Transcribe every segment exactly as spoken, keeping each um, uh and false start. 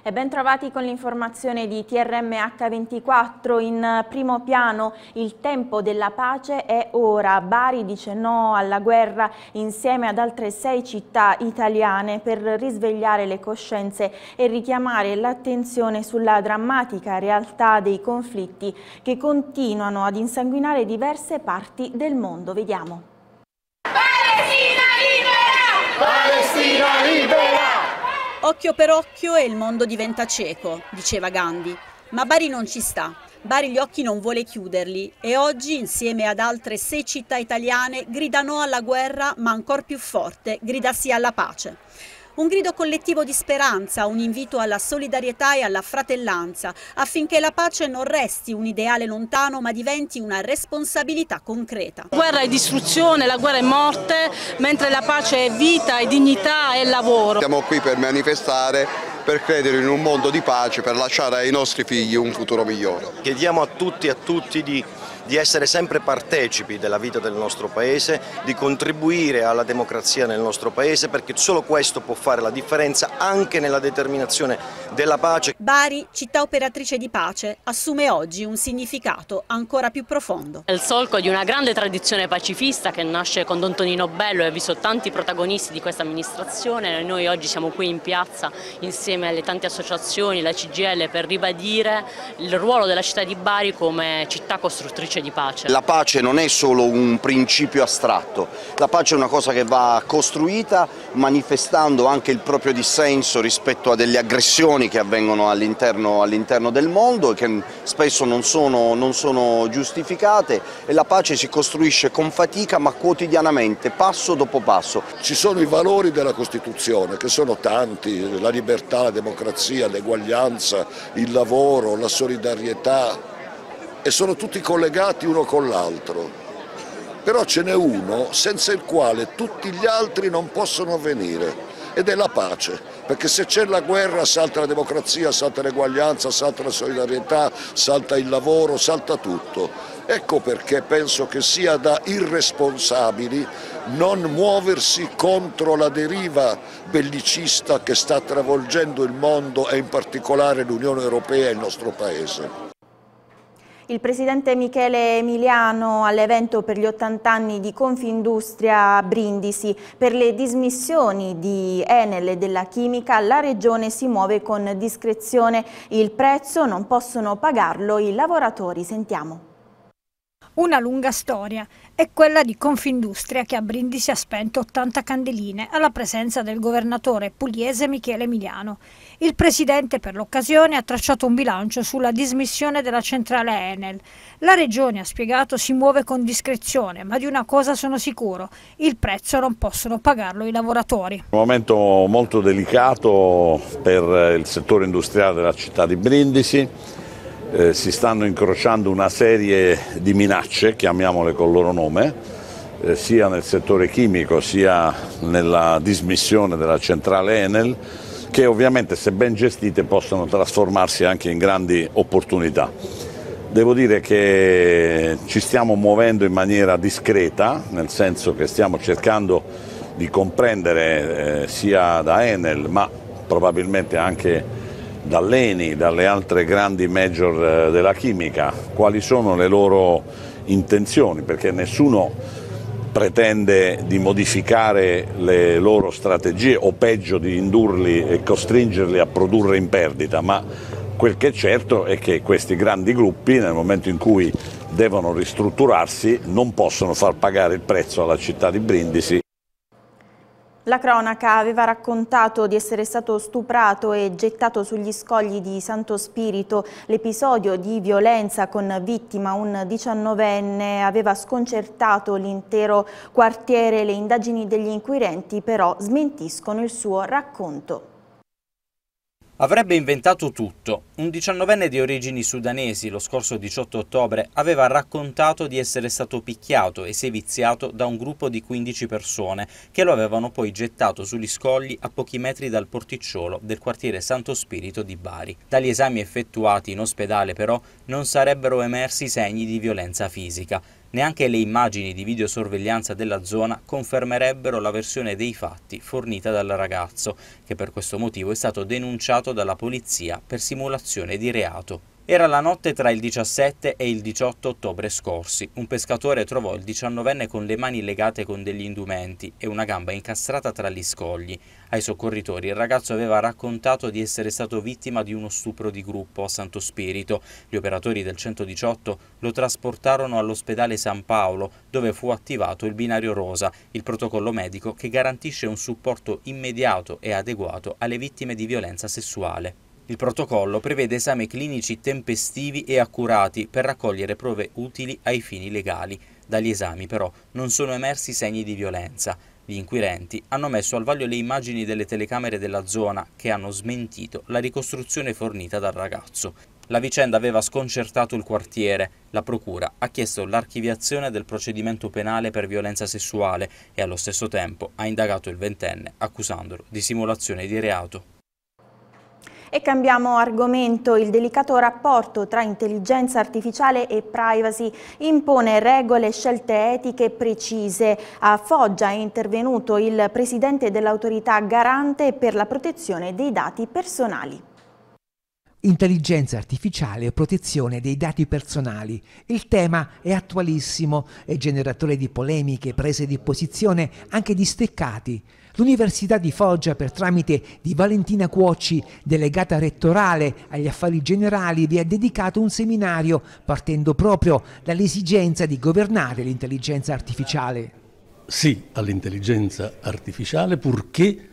E ben trovati con l'informazione di T R M H ventiquattro. In primo piano il tempo della pace è ora. Bari dice no alla guerra insieme ad altre sei città italiane per risvegliare le coscienze e richiamare l'attenzione sulla drammatica realtà dei conflitti che continuano ad insanguinare diverse parti del mondo. Vediamo. Palestina libera! Palestina libera! Occhio per occhio e il mondo diventa cieco, diceva Gandhi. Ma Bari non ci sta. Bari gli occhi non vuole chiuderli e oggi, insieme ad altre sei città italiane, grida no alla guerra, ma ancor più forte, grida sì alla pace. Un grido collettivo di speranza, un invito alla solidarietà e alla fratellanza, affinché la pace non resti un ideale lontano, ma diventi una responsabilità concreta. La guerra è distruzione, la guerra è morte, mentre la pace è vita, è dignità, è lavoro. Siamo qui per manifestare, per credere in un mondo di pace, per lasciare ai nostri figli un futuro migliore. Chiediamo a tutti e a tutti di di essere sempre partecipi della vita del nostro Paese, di contribuire alla democrazia nel nostro Paese, perché solo questo può fare la differenza anche nella determinazione della pace. Bari, città operatrice di pace, assume oggi un significato ancora più profondo. È il solco di una grande tradizione pacifista che nasce con Don Tonino Bello e ha visto tanti protagonisti di questa amministrazione. Noi oggi siamo qui in piazza insieme alle tante associazioni, la C G I L, per ribadire il ruolo della città di Bari come città costruttrice di pace. La pace non è solo un principio astratto, la pace è una cosa che va costruita manifestando anche il proprio dissenso rispetto a delle aggressioni che avvengono all'interno all'interno del mondo e che spesso non sono, non sono giustificate, e la pace si costruisce con fatica ma quotidianamente, passo dopo passo. Ci sono i valori della Costituzione, che sono tanti: la libertà, la democrazia, l'eguaglianza, il lavoro, la solidarietà, e sono tutti collegati uno con l'altro, però ce n'è uno senza il quale tutti gli altri non possono avvenire, ed è la pace, perché se c'è la guerra salta la democrazia, salta l'eguaglianza, salta la solidarietà, salta il lavoro, salta tutto. Ecco perché penso che sia da irresponsabili non muoversi contro la deriva bellicista che sta travolgendo il mondo e in particolare l'Unione Europea e il nostro Paese. Il presidente Michele Emiliano all'evento per gli ottanta anni di Confindustria a Brindisi. Per le dismissioni di Enel e della chimica la regione si muove con discrezione. Il prezzo non possono pagarlo i lavoratori. Sentiamo. Una lunga storia è quella di Confindustria, che a Brindisi ha spento ottanta candeline alla presenza del governatore pugliese Michele Emiliano. Il presidente per l'occasione ha tracciato un bilancio sulla dismissione della centrale Enel. La regione, ha spiegato, si muove con discrezione, ma di una cosa sono sicuro: il prezzo non possono pagarlo i lavoratori. Un momento molto delicato per il settore industriale della città di Brindisi. Eh, si stanno incrociando una serie di minacce, chiamiamole col loro nome, eh, sia nel settore chimico sia nella dismissione della centrale Enel, che ovviamente, se ben gestite, possono trasformarsi anche in grandi opportunità. Devo dire che ci stiamo muovendo in maniera discreta, nel senso che stiamo cercando di comprendere eh, sia da Enel ma probabilmente anche dall'Eni, dalle altre grandi major della chimica, quali sono le loro intenzioni, perché nessuno pretende di modificare le loro strategie o peggio di indurli e costringerli a produrre in perdita, ma quel che è certo è che questi grandi gruppi, nel momento in cui devono ristrutturarsi, non possono far pagare il prezzo alla città di Brindisi. La cronaca aveva raccontato di essere stato stuprato e gettato sugli scogli di Santo Spirito. L'episodio di violenza con vittima, un diciannovenne, aveva sconcertato l'intero quartiere. Le indagini degli inquirenti però smentiscono il suo racconto. Avrebbe inventato tutto. Un diciannovenne di origini sudanesi lo scorso diciotto ottobre aveva raccontato di essere stato picchiato e seviziato da un gruppo di quindici persone che lo avevano poi gettato sugli scogli a pochi metri dal porticciolo del quartiere Santo Spirito di Bari. Dagli esami effettuati in ospedale però non sarebbero emersi segni di violenza fisica. Neanche le immagini di videosorveglianza della zona confermerebbero la versione dei fatti fornita dal ragazzo, che per questo motivo è stato denunciato dalla polizia per simulazione di reato. Era la notte tra il diciassette e il diciotto ottobre scorsi. Un pescatore trovò il diciannovenne con le mani legate con degli indumenti e una gamba incastrata tra gli scogli. Ai soccorritori il ragazzo aveva raccontato di essere stato vittima di uno stupro di gruppo a Santo Spirito. Gli operatori del centodiciotto lo trasportarono all'ospedale San Paolo, dove fu attivato il binario rosa, il protocollo medico che garantisce un supporto immediato e adeguato alle vittime di violenza sessuale. Il protocollo prevede esami clinici tempestivi e accurati per raccogliere prove utili ai fini legali. Dagli esami però non sono emersi segni di violenza. Gli inquirenti hanno messo al vaglio le immagini delle telecamere della zona che hanno smentito la ricostruzione fornita dal ragazzo. La vicenda aveva sconcertato il quartiere. La procura ha chiesto l'archiviazione del procedimento penale per violenza sessuale e allo stesso tempo ha indagato il ventenne accusandolo di simulazione di reato. E cambiamo argomento. Il delicato rapporto tra intelligenza artificiale e privacy impone regole e scelte etiche precise. A Foggia è intervenuto il presidente dell'autorità garante per la protezione dei dati personali. Intelligenza artificiale e protezione dei dati personali. Il tema è attualissimo, è generatore di polemiche, prese di posizione, anche di steccati. L'Università di Foggia, per tramite di Valentina Cuocci, delegata rettorale agli affari generali, vi ha dedicato un seminario partendo proprio dall'esigenza di governare l'intelligenza artificiale. Sì all'intelligenza artificiale, purché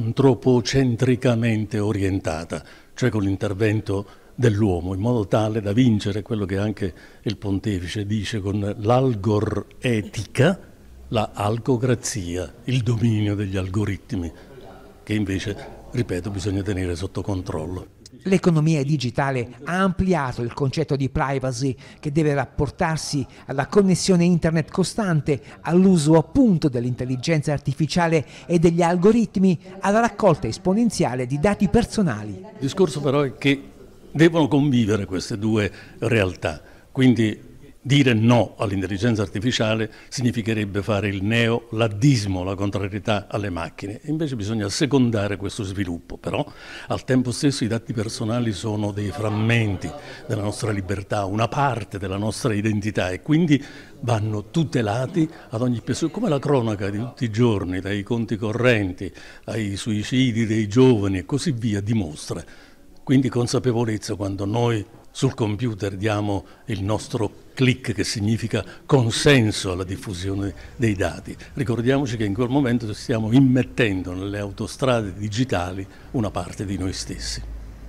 antropocentricamente orientata, cioè con l'intervento dell'uomo, in modo tale da vincere quello che anche il pontefice dice con l'algoretica, la algocrazia, il dominio degli algoritmi, che invece, ripeto, bisogna tenere sotto controllo. L'economia digitale ha ampliato il concetto di privacy, che deve rapportarsi alla connessione internet costante, all'uso appunto dell'intelligenza artificiale e degli algoritmi, alla raccolta esponenziale di dati personali. Il discorso però è che devono convivere queste due realtà, quindi dire no all'intelligenza artificiale significherebbe fare il neoladdismo, la contrarietà alle macchine. Invece bisogna assecondare questo sviluppo, però al tempo stesso i dati personali sono dei frammenti della nostra libertà, una parte della nostra identità, e quindi vanno tutelati ad ogni persona, come la cronaca di tutti i giorni, dai conti correnti ai suicidi dei giovani e così via dimostra. Quindi consapevolezza quando noi sul computer diamo il nostro click, che significa consenso alla diffusione dei dati. Ricordiamoci che in quel momento stiamo immettendo nelle autostrade digitali una parte di noi stessi.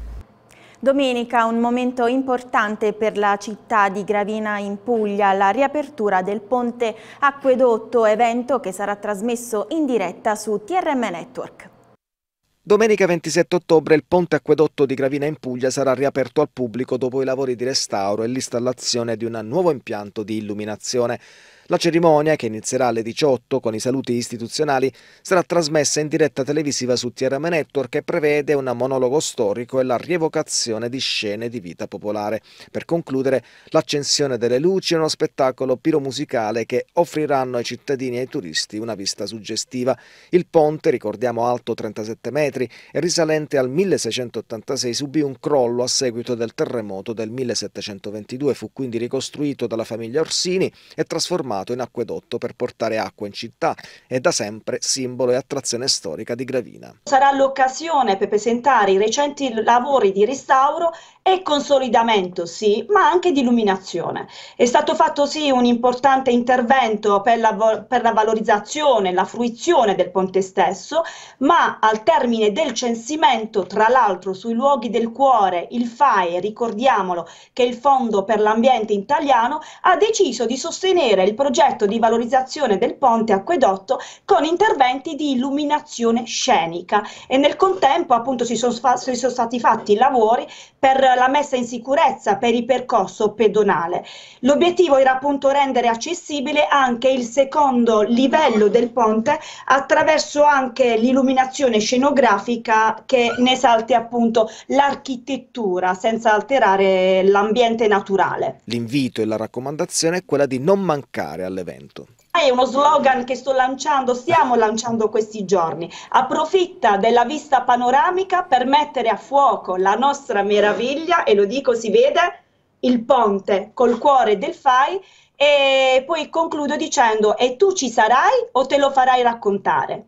Domenica un momento importante per la città di Gravina in Puglia, la riapertura del ponte Acquedotto, evento che sarà trasmesso in diretta su T R M Network. Domenica ventisette ottobre il ponte Acquedotto di Gravina in Puglia sarà riaperto al pubblico dopo i lavori di restauro e l'installazione di un nuovo impianto di illuminazione. La cerimonia, che inizierà alle diciotto con i saluti istituzionali, sarà trasmessa in diretta televisiva su T R M Network e prevede un monologo storico e la rievocazione di scene di vita popolare. Per concludere, l'accensione delle luci e uno spettacolo piromusicale che offriranno ai cittadini e ai turisti una vista suggestiva. Il ponte, ricordiamo alto trentasette metri e risalente al milleseicentottantasei, subì un crollo a seguito del terremoto del millesettecentoventidue, fu quindi ricostruito dalla famiglia Orsini e trasformato in acquedotto per portare acqua in città. È da sempre simbolo e attrazione storica di Gravina. Sarà l'occasione per presentare i recenti lavori di restauro e consolidamento, sì, ma anche di illuminazione. È stato fatto sì un importante intervento per la, per la valorizzazione e la fruizione del ponte stesso, ma al termine del censimento, tra l'altro sui luoghi del cuore, il F A I, ricordiamolo che è il Fondo per l'Ambiente Italiano, ha deciso di sostenere il progetto di valorizzazione del ponte Acquedotto con interventi di illuminazione scenica, e nel contempo appunto si sono, si sono stati fatti i lavori per la messa in sicurezza per il percorso pedonale. L'obiettivo era appunto rendere accessibile anche il secondo livello del ponte attraverso anche l'illuminazione scenografica che ne esalti appunto l'architettura senza alterare l'ambiente naturale. L'invito e la raccomandazione è quella di non mancare all'evento. È uno slogan che sto lanciando, stiamo lanciando questi giorni. Approfitta della vista panoramica per mettere a fuoco la nostra meraviglia, e lo dico, si vede, il ponte col cuore del Fai, e poi concludo dicendo: e tu ci sarai o te lo farai raccontare?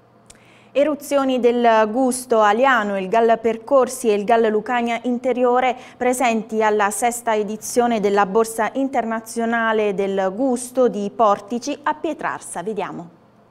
Eruzioni del Gusto a Liano, il Gal Percorsi e il Gal Lucania Interiore presenti alla sesta edizione della Borsa Internazionale del Gusto di Portici a Pietrarsa. Vediamo.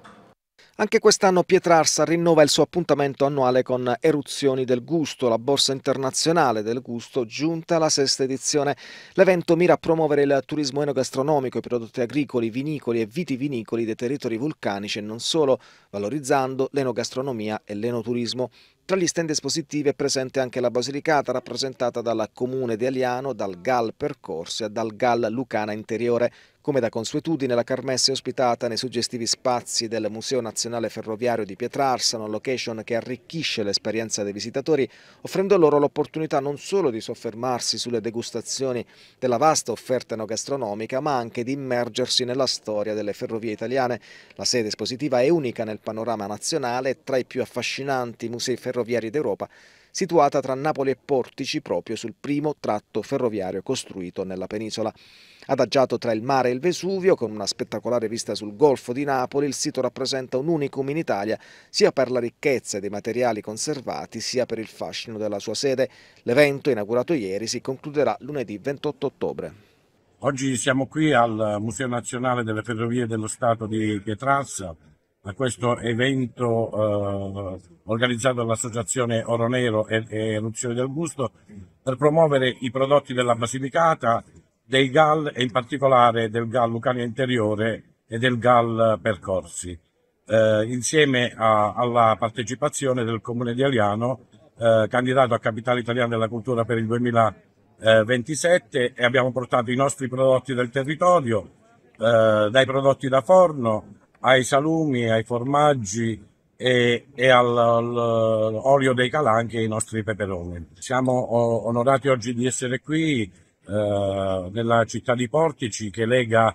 Anche quest'anno Pietrarsa rinnova il suo appuntamento annuale con Eruzioni del Gusto, la borsa internazionale del gusto giunta alla sesta edizione. L'evento mira a promuovere il turismo enogastronomico, i prodotti agricoli, vinicoli e vitivinicoli dei territori vulcanici e non solo, valorizzando l'enogastronomia e l'enoturismo. Tra gli stand espositivi è presente anche la Basilicata, rappresentata dal Comune di Aliano, dal Gal Percorsi e dal Gal Lucana Interiore. Come da consuetudine, la Carmesse è ospitata nei suggestivi spazi del Museo Nazionale Ferroviario di Pietrarsa, una location che arricchisce l'esperienza dei visitatori, offrendo loro l'opportunità non solo di soffermarsi sulle degustazioni della vasta offerta enogastronomica, ma anche di immergersi nella storia delle ferrovie italiane. La sede espositiva è unica nel panorama nazionale e tra i più affascinanti musei ferroviari d'Europa, situata tra Napoli e Portici, proprio sul primo tratto ferroviario costruito nella penisola. Adagiato tra il mare e il Vesuvio, con una spettacolare vista sul Golfo di Napoli, il sito rappresenta un unicum in Italia, sia per la ricchezza dei materiali conservati, sia per il fascino della sua sede. L'evento, inaugurato ieri, si concluderà lunedì ventotto ottobre. Oggi siamo qui al Museo Nazionale delle Ferrovie dello Stato di Pietrarsa, a questo evento eh, organizzato dall'Associazione Oro Nero e, e Eruzioni del Gusto, per promuovere i prodotti della Basilicata, dei Gal e in particolare del Gal Lucania Interiore e del Gal Percorsi, eh, insieme a, alla partecipazione del Comune di Aliano, eh, candidato a Capitale Italiana della Cultura per il duemilaventisette, e abbiamo portato i nostri prodotti del territorio, eh, dai prodotti da forno ai salumi, ai formaggi e, e all'olio dei calanchi e ai nostri peperoni. Siamo onorati oggi di essere qui Uh, nella città di Portici, che lega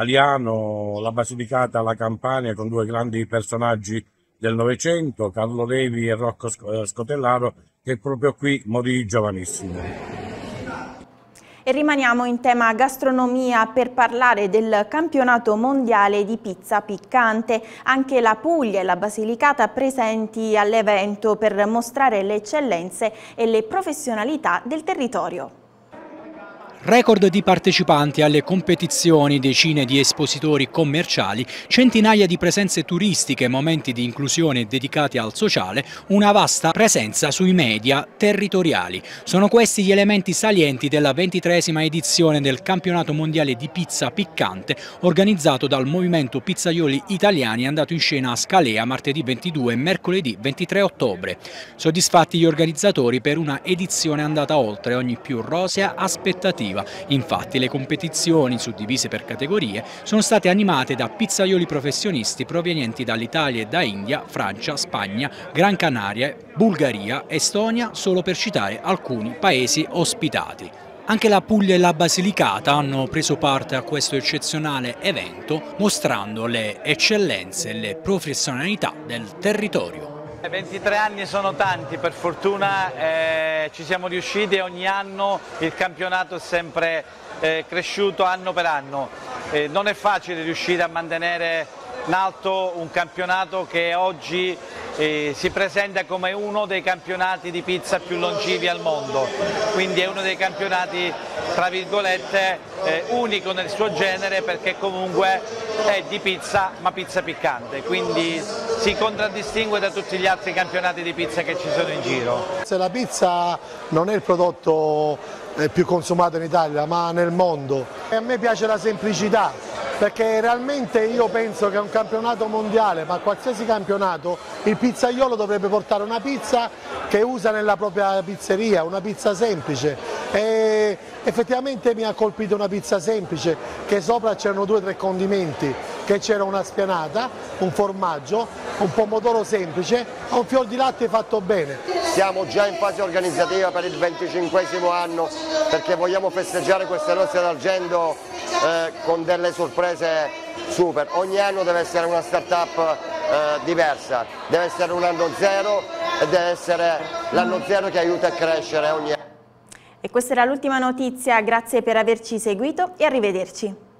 Aliano, la Basilicata alla Campania, con due grandi personaggi del Novecento, Carlo Levi e Rocco Scotellaro, che proprio qui morì giovanissimo. E rimaniamo in tema gastronomia per parlare del campionato mondiale di pizza piccante. Anche la Puglia e la Basilicata presenti all'evento per mostrare le eccellenze e le professionalità del territorio. Record di partecipanti alle competizioni, decine di espositori commerciali, centinaia di presenze turistiche, momenti di inclusione dedicati al sociale, una vasta presenza sui media territoriali. Sono questi gli elementi salienti della ventitreesima edizione del campionato mondiale di pizza piccante organizzato dal Movimento Pizzaioli Italiani, andato in scena a Scalea martedì ventidue e mercoledì ventitré ottobre. Soddisfatti gli organizzatori per una edizione andata oltre ogni più rosea aspettativa. Infatti le competizioni, suddivise per categorie, sono state animate da pizzaioli professionisti provenienti dall'Italia e da India, Francia, Spagna, Gran Canaria, Bulgaria, Estonia, solo per citare alcuni paesi ospitati. Anche la Puglia e la Basilicata hanno preso parte a questo eccezionale evento, mostrando le eccellenze e le professionalità del territorio. ventitré anni sono tanti, per fortuna eh, ci siamo riusciti e ogni anno il campionato è sempre eh, cresciuto anno per anno. Eh, non è facile riuscire a mantenere in alto un campionato che oggi eh, si presenta come uno dei campionati di pizza più longevi al mondo, quindi è uno dei campionati tra virgolette eh, unico nel suo genere, perché comunque è di pizza ma pizza piccante, quindi si contraddistingue da tutti gli altri campionati di pizza che ci sono in giro. La pizza non è il prodotto più consumato in Italia ma nel mondo, e a me piace la semplicità, perché realmente io penso che a un campionato mondiale, ma a qualsiasi campionato, il pizzaiolo dovrebbe portare una pizza che usa nella propria pizzeria, una pizza semplice, e effettivamente mi ha colpito una pizza semplice, che sopra c'erano due o tre condimenti, che c'era una spianata, un formaggio, un pomodoro semplice, un fior di latte fatto bene. Siamo già in fase organizzativa per il venticinquesimo anno, perché vogliamo festeggiare queste nozze d'argento eh, con delle sorprese super. Ogni anno deve essere una start-up eh, diversa, deve essere un anno zero e deve essere l'anno zero che aiuta a crescere ogni anno. E questa era l'ultima notizia, grazie per averci seguito e arrivederci.